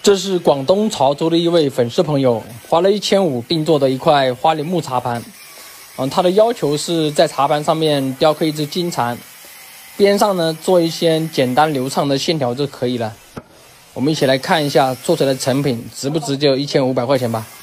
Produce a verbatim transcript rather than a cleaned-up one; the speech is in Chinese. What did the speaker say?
这是广东潮州的一位粉丝朋友花了一千五定做的一块花梨木茶盘。嗯，他的要求是在茶盘上面雕刻一只金蝉，边上呢做一些简单流畅的线条就可以了。我们一起来看一下做出来的成品值不值就一千五百块钱吧。